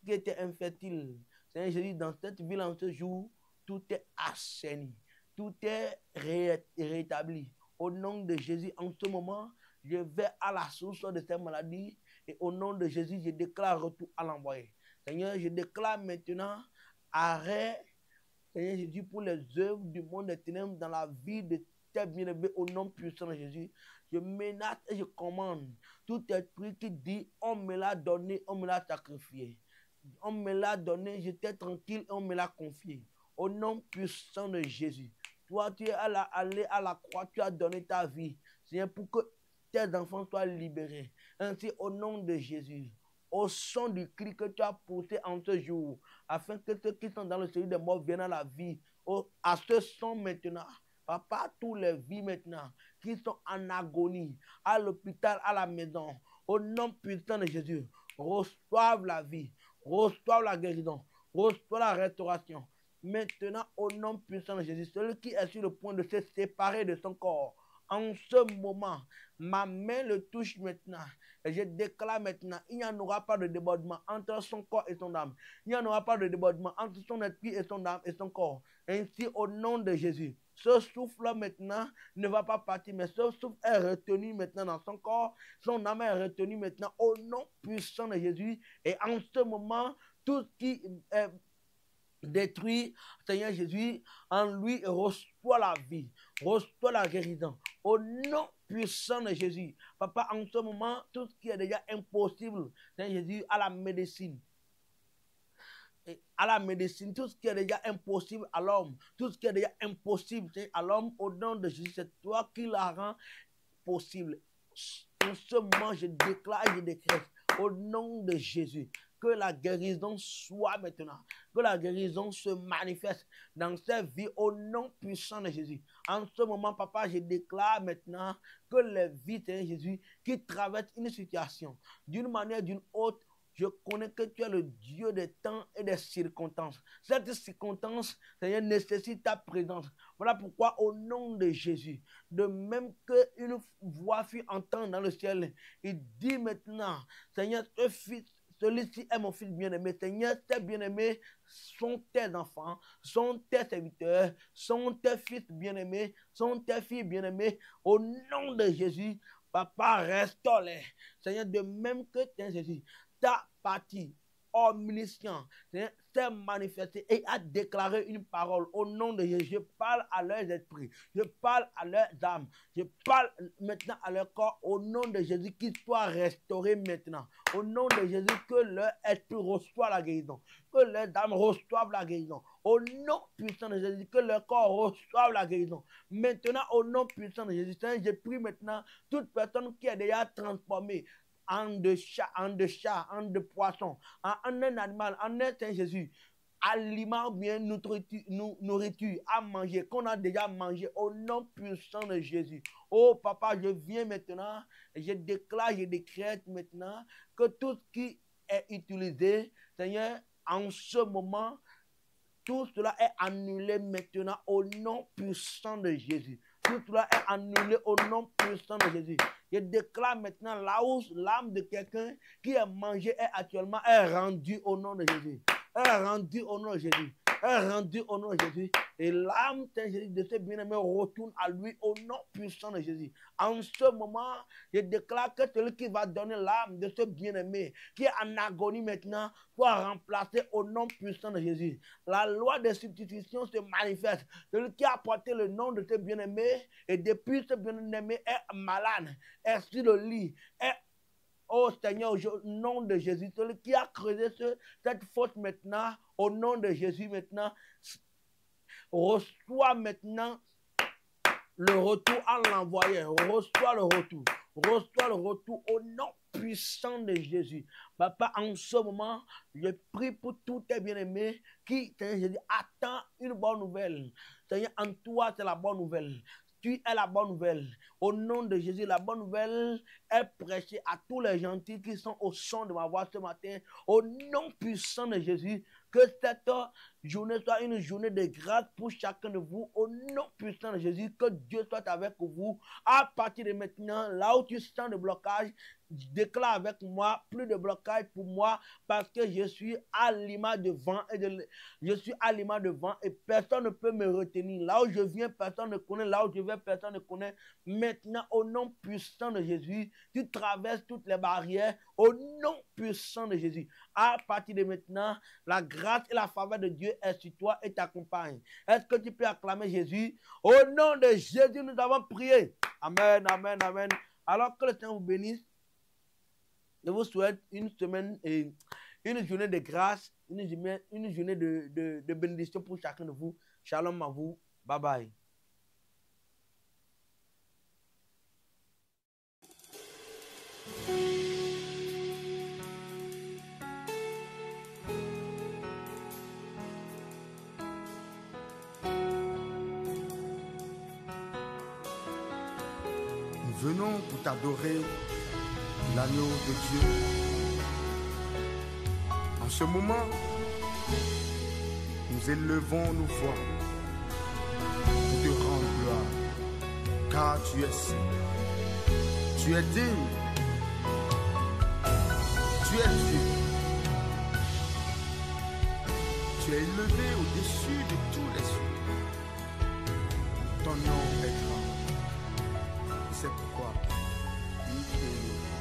Seigneur Jésus, dans cette ville en ce jour, tout est assaini, tout est rétabli. Au nom de Jésus, en ce moment, je vais à la source de cette maladie et au nom de Jésus, je déclare retour à l'envoyé. Seigneur, je déclare maintenant arrêt, Seigneur Jésus, pour les œuvres du monde des ténèbres dans la vie de tes bien-aimés au nom puissant de Jésus. Je menace et je commande tout esprit qui dit on me l'a donné, on me l'a sacrifié. On me l'a donné, j'étais tranquille et on me l'a confié. Au nom puissant de Jésus. Toi, tu es allé à la croix, tu as donné ta vie. Seigneur, pour que tes enfants soient libérés. Ainsi, au nom de Jésus, au son du cri que tu as poussé en ce jour, afin que ceux qui sont dans le séjour des morts viennent à la vie. À ce son maintenant, Papa, tous les vies maintenant qui sont en agonie, à l'hôpital, à la maison, au nom puissant de Jésus, reçoivent la vie. Reçois la guérison, reçois la restauration. Maintenant, au nom puissant de Jésus, celui qui est sur le point de se séparer de son corps, en ce moment, ma main le touche maintenant. Et je déclare maintenant, il n'y en aura pas de débordement entre son corps et son âme. Il n'y en aura pas de débordement entre son esprit et son âme et son corps. Ainsi, au nom de Jésus, ce souffle maintenant ne va pas partir, mais ce souffle est retenu maintenant dans son corps. Son âme est retenue maintenant au nom puissant de Jésus. Et en ce moment, tout ce qui est détruit, Seigneur Jésus, en lui reçoit la vie, reçoit la guérison. Au nom puissant de Jésus. Papa, en ce moment, tout ce qui est déjà impossible, Seigneur Jésus, à la médecine, tout ce qui est déjà impossible à l'homme, tout ce qui est déjà impossible à l'homme, au nom de Jésus, c'est toi qui la rend possible. En ce moment, je déclare et je décrète, au nom de Jésus, que la guérison soit maintenant, que la guérison se manifeste dans cette vie au nom puissant de Jésus. En ce moment, papa, je déclare maintenant que les vies de Jésus qui traversent une situation d'une manière ou d'une autre, je connais que tu es le Dieu des temps et des circonstances. Cette circonstance, Seigneur, nécessite ta présence. Voilà pourquoi, au nom de Jésus, de même qu'une voix fut entendue dans le ciel, il dit maintenant, Seigneur, ce fils, celui-ci est mon fils bien-aimé. Seigneur, tes bien-aimés sont tes enfants, sont tes serviteurs, sont tes fils bien-aimés, sont tes filles bien-aimées. Au nom de Jésus, Papa, restaure-les. Seigneur, de même que Jésus, ta partie omniscient, Seigneur, s'est manifesté et a déclaré une parole au nom de Jésus. Je parle à leurs esprits, je parle à leurs âmes, je parle maintenant à leur corps au nom de Jésus, qu'ils soient restaurés maintenant. Au nom de Jésus, que leur esprit reçoive la guérison, que leurs âmes reçoivent la guérison. Au nom puissant de Jésus, que leur corps reçoive la guérison. Maintenant, au nom puissant de Jésus, Seigneur, je prie maintenant toute personne qui est déjà transformée en de chat, en de poisson, en un animal, en un Saint Jésus, aliment bien nourriture à manger, qu'on a déjà mangé au nom puissant de Jésus. Oh papa, je viens maintenant, je déclare, je décrète maintenant que tout ce qui est utilisé, Seigneur, en ce moment, tout cela est annulé maintenant au nom puissant de Jésus. Tout cela est annulé au nom puissant de Jésus. Je déclare maintenant là où l'âme de quelqu'un qui est mangé est rendue au nom de Jésus. Est rendue au nom de Jésus. Est rendue au nom de Jésus. Et l'âme de ce bien-aimé retourne à lui au nom puissant de Jésus. En ce moment, je déclare que celui qui va donner l'âme de ce bien-aimé, qui est en agonie maintenant, soit remplacé au nom puissant de Jésus. La loi de substitution se manifeste. Celui qui a porté le nom de ce bien-aimé, et depuis ce bien-aimé est malade, est sur le lit, est oh Seigneur, au nom de Jésus, celui qui a creusé cette faute maintenant, au nom de Jésus maintenant, reçoit maintenant le retour en l'envoyant. Reçoit le retour au nom puissant de Jésus. Papa, en ce moment, je prie pour tous tes bien-aimés qui, Seigneur Jésus, attend une bonne nouvelle. Seigneur, en toi, c'est la bonne nouvelle. Tu es la bonne nouvelle. Au nom de Jésus, la bonne nouvelle est prêchée à tous les gentils qui sont au son de ma voix ce matin. Au nom puissant de Jésus, que cette journée soit une journée de grâce pour chacun de vous. Au nom puissant de Jésus, que Dieu soit avec vous. À partir de maintenant, là où tu sens le blocage, déclare avec moi, plus de blocage pour moi, parce que je suis à l'image de vent et personne ne peut me retenir. Là où je viens, personne ne connaît. Là où je vais, personne ne connaît. Maintenant, au nom puissant de Jésus, tu traverses toutes les barrières. Au nom puissant de Jésus. À partir de maintenant, la grâce et la faveur de Dieu est sur toi et t'accompagne. Est-ce que tu peux acclamer Jésus? Au nom de Jésus, nous avons prié. Amen, amen, amen. Alors que le Seigneur vous bénisse. Je vous souhaite une semaine et une journée de grâce, une journée de bénédiction pour chacun de vous. Shalom à vous. Bye bye. Nous venons pour t'adorer, l'agneau de Dieu. En ce moment, nous élevons nos voix pour te rendre gloire, car tu es saint, tu es digne, tu es Dieu. Tu es élevé au-dessus de tous les cieux. Ton nom est grand. C'est pourquoi nous t'élevons.